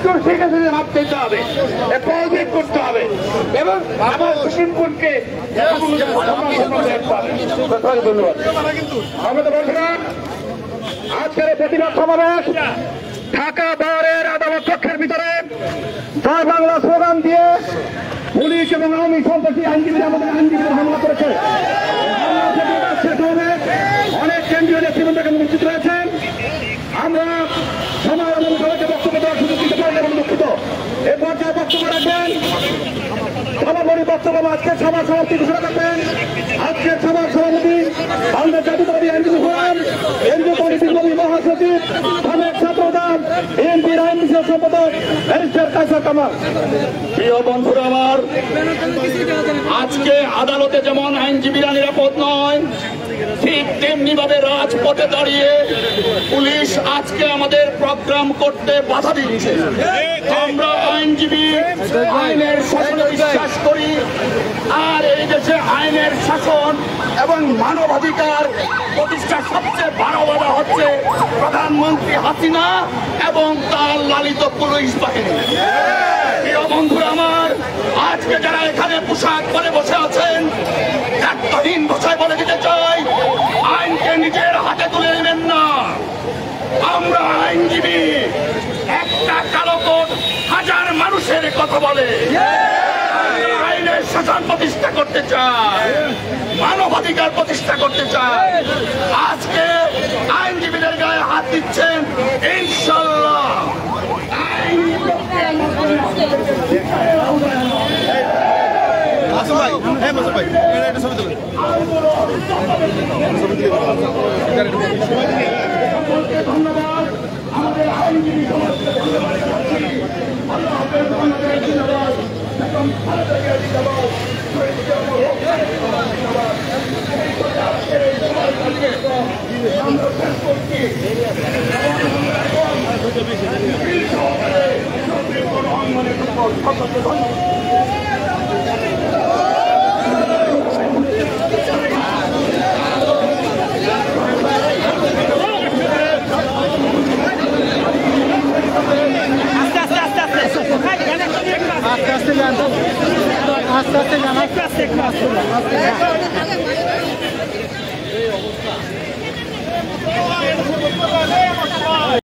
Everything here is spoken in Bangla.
শেখ হাসিনা মাপ দিতে হবে, পদত্যাগ করতে হবে এবং আমার সুপ্রিম কোর্টকে ধন্যবাদ। আমরা তো বলছিলাম আজকের প্রতিবাদ সমাবেশ ঢাকা বহরের আদালত কক্ষের ভিতরে জয় বাংলা স্লোগান দিয়ে পুলিশ এবং আওয়ামী সন্ত্রাসী আইনজীবীরা আমাদের আইনজীবীদের হামলা করেছে। অনেক কেন্দ্রীয় নেতৃবৃন্দ উপস্থিত রয়েছেন। আমরা সময় এবং সবাইকে বক্তব্য দেওয়ার সুযোগ দিতে পারি এবং দুঃখিত। এ পর্যায়ে বক্তব্য রাখবেন সভাপতি বক্তব্য আজকের সভা সমাপ্তি ঘোষণা করবেন আজকের সভার সভাপতি বাংলাদেশ জাতীয়তাবাদী আইনজীবী ফোরাম কেন্দ্রীয় কমিটির নবী মহাসচিব সাবেক ছাত্রদল বিএনপির আইন বিষয়ক সম্পাদক ব্যারিস্টার কায়সার কামাল। প্রিয় বন্ধুরা আমার, আজকে আদালতে যেমন আইনজীবীরা নিরাপদ নয়, ঠিক তেমনি ভাবে রাজপথে দাঁড়িয়ে পুলিশ আজকে আমাদের প্রোগ্রাম করতে বাধা দিচ্ছে। আমরা আইনজীবী আইনের শাসনে বিশ্বাস করি, আর এই দেশে আইনের শাসন এবং মানবাধিকার প্রতিষ্ঠার সবচেয়ে বড় বাধা হচ্ছে প্রধানমন্ত্রী হাসিনা এবং তার লালিত পুলিশ বাহিনী। প্রিয় বন্ধুরা আমার, আজকে যারা এখানে পোশাক পরে বসে আছেন, দায়িত্বহীন ভাষায় বলে দিতে চাই, আইনকে নিজের হাতে তুলে নেবেন না। আমরা আইনজীবী, একটা কালো কোট হাজার মানুষের কথা বলে। আইনের শাসন প্রতিষ্ঠা করতে চাই, মানবাধিকার প্রতিষ্ঠা করতে চাই। আজকে আইনজীবীদের গায়ে হাত দিচ্ছেন, ইনশাল্লাহ ধন্যবাদ। আমাদের আইনজীবী আস্তে